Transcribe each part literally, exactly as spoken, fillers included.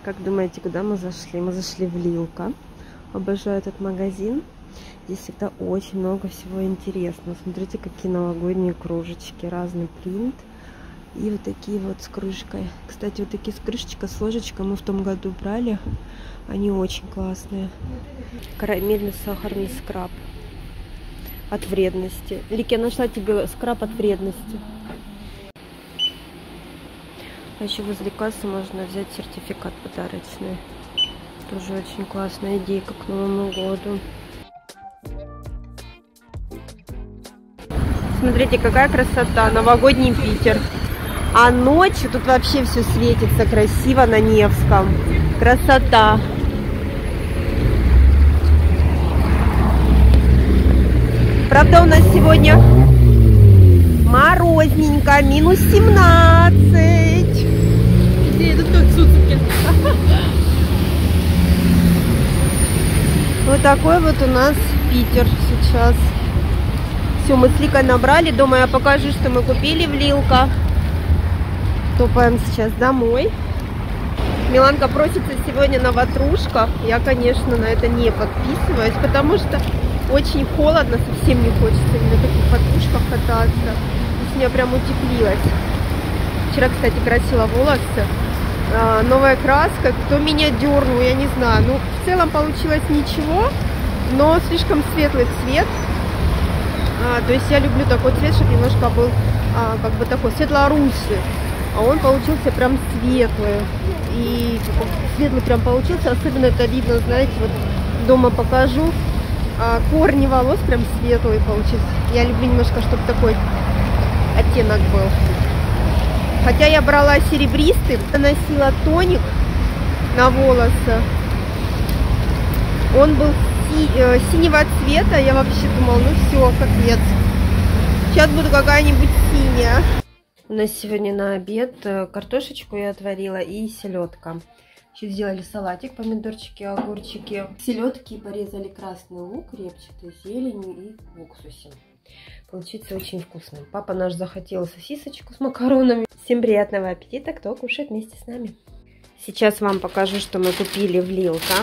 Как думаете, куда мы зашли? Мы зашли в Лилка. Обожаю этот магазин. Здесь всегда очень много всего интересного. Смотрите, какие новогодние кружечки, разный принт. И вот такие вот с крышкой. Кстати, вот такие с крышечкой, с ложечкой мы в том году брали. Они очень классные. Карамельный сахарный скраб. От вредности. Лики, я нашла тебе скраб от вредности. А еще возле кассы можно взять сертификат подарочный. Тоже очень классная идейка к Новому году. Смотрите, какая красота. Новогодний Питер. А ночью тут вообще все светится красиво на Невском. Красота. Правда, у нас сегодня морозненько, минус семнадцать. Где тут как сутки? Вот такой вот у нас Питер сейчас. Все, мы с Ликой набрали. Дома я покажу, что мы купили в Лилка. Топаем сейчас домой. Миланка просится сегодня на ватрушках. Я, конечно, на это не подписываюсь, потому что очень холодно, совсем не хочется на таких ватрушках кататься. Здесь меня прям утеплилось. Вчера, кстати, красила волосы. А, новая краска. Кто меня дернул, я не знаю. Ну, в целом получилось ничего, но слишком светлый цвет. А, то есть я люблю такой цвет, чтобы немножко был а, как бы такой светло-русый. А он получился прям светлый. И светлый прям получился. Особенно это видно, знаете, вот дома покажу. А, корни волос прям светлые получились. Я люблю немножко, чтобы такой оттенок был. Хотя я брала серебристый, наносила тоник на волосы. Он был си э, синего цвета. Я вообще думала, ну все, капец. Сейчас буду какая-нибудь синяя. У нас сегодня на обед картошечку я отварила и селедка. Еще сделали салатик, помидорчики, огурчики. Селедки порезали красный лук, репчатой зеленью и в уксусе. Получится очень вкусно. Папа наш захотел сосисочку с макаронами. Всем приятного аппетита, кто кушает вместе с нами. Сейчас вам покажу, что мы купили в Лилка.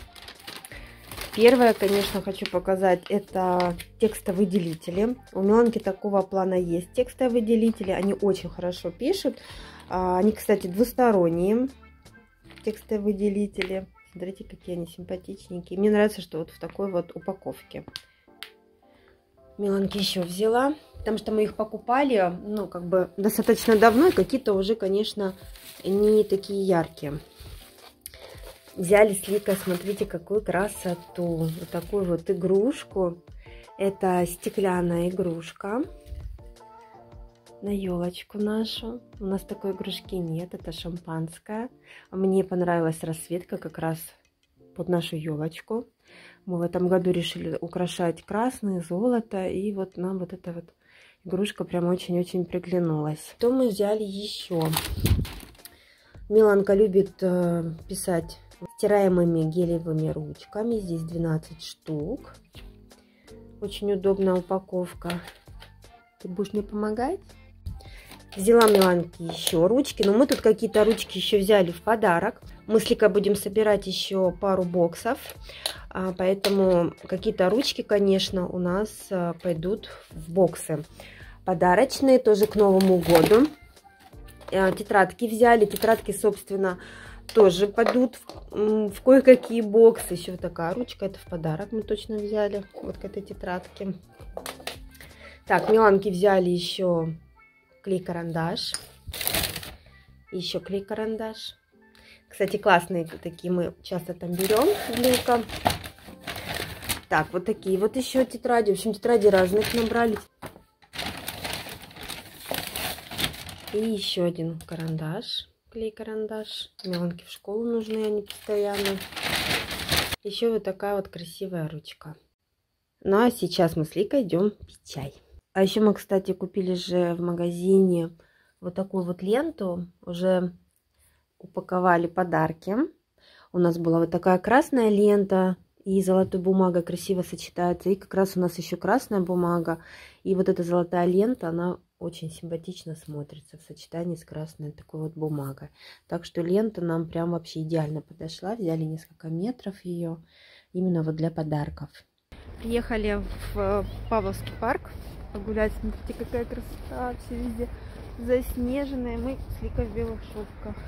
Первое, конечно, хочу показать, это текстовые выделители. У Миланки такого плана есть текстовые выделители. Они очень хорошо пишут. Они, кстати, двусторонние текстовые выделители. Смотрите, какие они симпатичненькие. Мне нравится, что вот в такой вот упаковке. Миланки еще взяла, потому что мы их покупали, ну, как бы достаточно давно, и какие-то уже, конечно, не такие яркие. Взяли с Ликой, смотрите, какую красоту. Вот такую вот игрушку. Это стеклянная игрушка. На елочку нашу. У нас такой игрушки нет, это шампанское. Мне понравилась расцветка как раз под нашу елочку. Мы в этом году решили украшать красное, золото. И вот нам вот эта вот игрушка прям очень-очень приглянулась. Что мы взяли еще? Миланка любит э, писать стираемыми гелевыми ручками. Здесь двенадцать штук. Очень удобная упаковка. Ты будешь мне помогать? Взяла Миланке еще ручки. Но мы тут какие-то ручки еще взяли в подарок. Мы с Ликой будем собирать еще пару боксов. Поэтому какие-то ручки, конечно, у нас пойдут в боксы. Подарочные тоже к Новому году. Тетрадки взяли. Тетрадки, собственно, тоже пойдут в, в кое-какие боксы. Еще вот такая ручка. Это в подарок мы точно взяли. Вот к этой тетрадке. Так, Миланки взяли еще клей-карандаш. Еще клей-карандаш. Кстати, классные такие мы часто там берем. Лилка. Так, вот такие вот еще тетради. В общем, тетради разных набрали. И еще один карандаш. Клей-карандаш. Миланке в школу нужны они постоянно. Еще вот такая вот красивая ручка. Ну а сейчас мы с Ликой идем пить чай. А еще мы, кстати, купили же в магазине вот такую вот ленту. Уже упаковали подарки. У нас была вот такая красная лента. И золотая бумага красиво сочетается. И как раз у нас еще красная бумага. И вот эта золотая лента, она очень симпатично смотрится в сочетании с красной такой вот бумагой. Так что лента нам прям вообще идеально подошла. Взяли несколько метров ее именно вот для подарков. Приехали в Павловский парк погулять. Смотрите, какая красота. Все везде заснеженное. Мы с Ликой в белых шубках.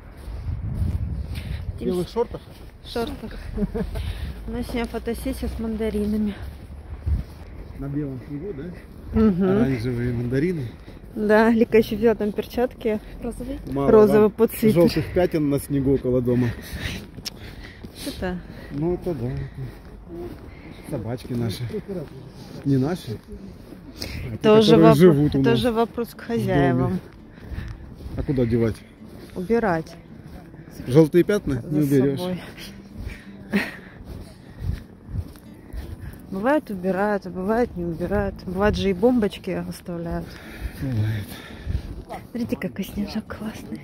В белых шортах? В шортах. У нас сегодня фотосессия с мандаринами. На белом снегу, да? Угу. Оранжевые мандарины. Да, Лика еще взяла там перчатки. Розовый? Мало Розовый по цвету. желтых пятен на снегу около дома. Что-то. Ну это да. Собачки наши. Не наши. А те, Тоже, которые воп... живут у нас Тоже вопрос к хозяевам. А куда девать? Убирать. Желтые пятна За не уберешь. собой. Бывает убирают, а бывает не убирают. Бывает же и бомбочки оставляют. Бывает. Смотрите, какой снежок классный.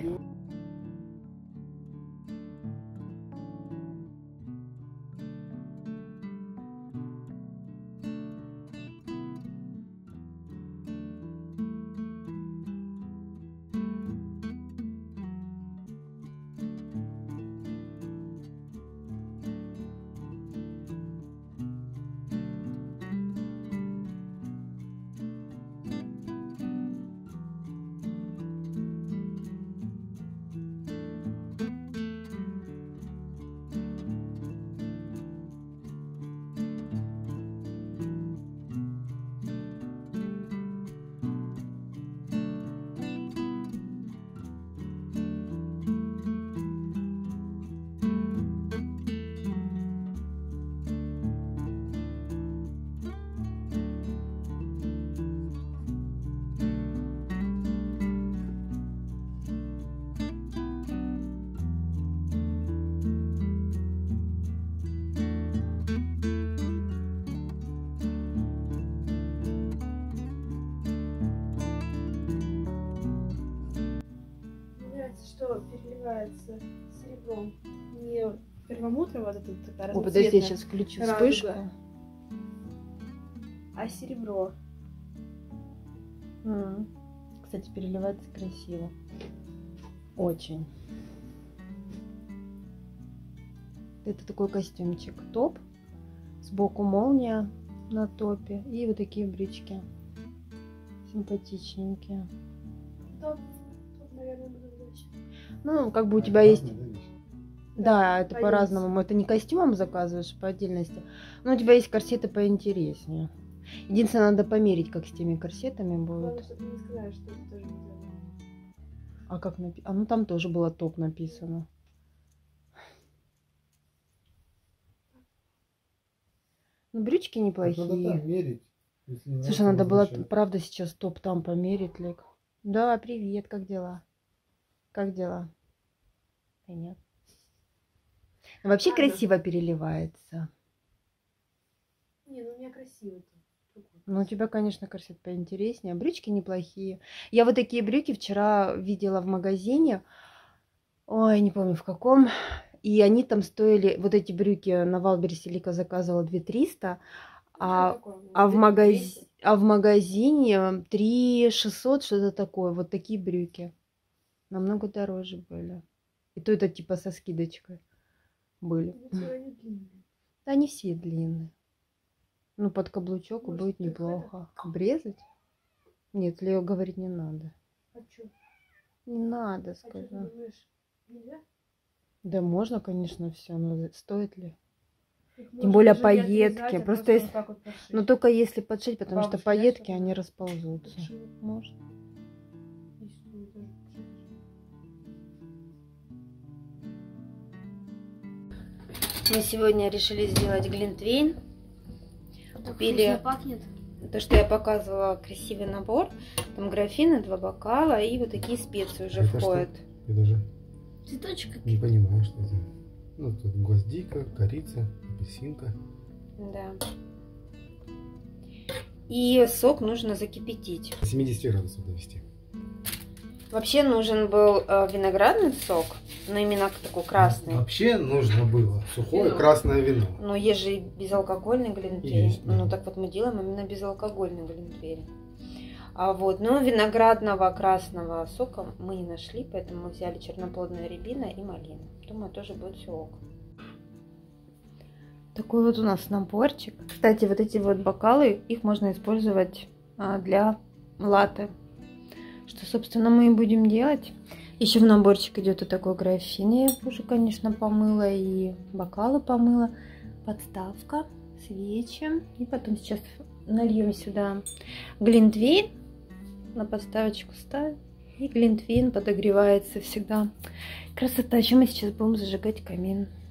Что переливается серебром. Не перламутрово, вот это такая О, подожди, я разноцветная сейчас включу радуга, вспышку. а серебро. М. Кстати, переливается красиво. Очень. Это такой костюмчик. Топ. Сбоку молния на топе. И вот такие брючки. Симпатичненькие. Топ, топ, наверное, буду брать. Ну, как бы у тебя есть... Да, это по по-разному. Это не костюмом заказываешь по отдельности. Но у тебя есть корсеты поинтереснее. Единственное, надо померить, как с теми корсетами Главное, будет. чтобы не сказали, что это тоже не дело. А как написано? А ну там тоже было топ написано. Ну, брючки неплохие. Слушай, надо было, правда, сейчас топ там померить, Лик. Да, привет, как дела? Как дела? Да нет. Вообще Ладно. красиво переливается. Не, ну у меня красиво. Ну, у тебя, конечно, корсет поинтереснее. Брючки неплохие. Я вот такие брюки вчера видела в магазине. Ой, не помню в каком. И они там стоили, вот эти брюки на Валбересе Лика заказывала две тысячи триста. А, а, в магаз... а в магазине три тысячи шестьсот, что-то такое. Вот такие брюки. Намного дороже были. И то это типа со скидочкой были. Да, не все длинные. Ну, под каблучок Может, будет так неплохо. Обрезать? Нет, Лео говорит, не надо. А что? Не надо, А что ты сказал. думаешь? Нельзя? Да можно, конечно, все, но стоит ли? Ведь Тем можно более даже не пайетки. отрезать, а Просто если... вот так вот подшить. Но только если подшить, потому что Бабушки, пайетки, знаешь, они вот расползутся. подшить. Можно. И сюда тоже подшить. Мы сегодня решили сделать глинтвейн. Купили Вкусно пахнет. то, что я показывала, красивый набор. Там графины, два бокала и вот такие специи уже Это входят. что? Я даже Цветочек. не понимаю, что это. Ну, тут гвоздика, корица, апельсинка. Да. И сок нужно закипятить. семьдесят градусов довести. Вообще нужен был э, виноградный сок, но именно такой красный. Вообще нужно было сухое Вино. красное вино. Но есть же и безалкогольный глинтвейн. Есть, да. Ну так вот мы делаем именно безалкогольный глинтвейн. А вот, но виноградного красного сока мы не нашли, поэтому мы взяли черноплодная рябина и малина. Думаю, тоже будет все ок. Такой вот у нас наборчик. Кстати, вот эти вот бокалы, их можно использовать для латте. Что, собственно, мы и будем делать. Еще в наборчик идет вот такой графин. Я уже, конечно, помыла и бокалы помыла. Подставка, свечи. И потом сейчас нальем сюда глинтвейн. На подставочку ставим. И глинтвейн подогревается всегда. Красота. Чем мы сейчас будем зажигать камин.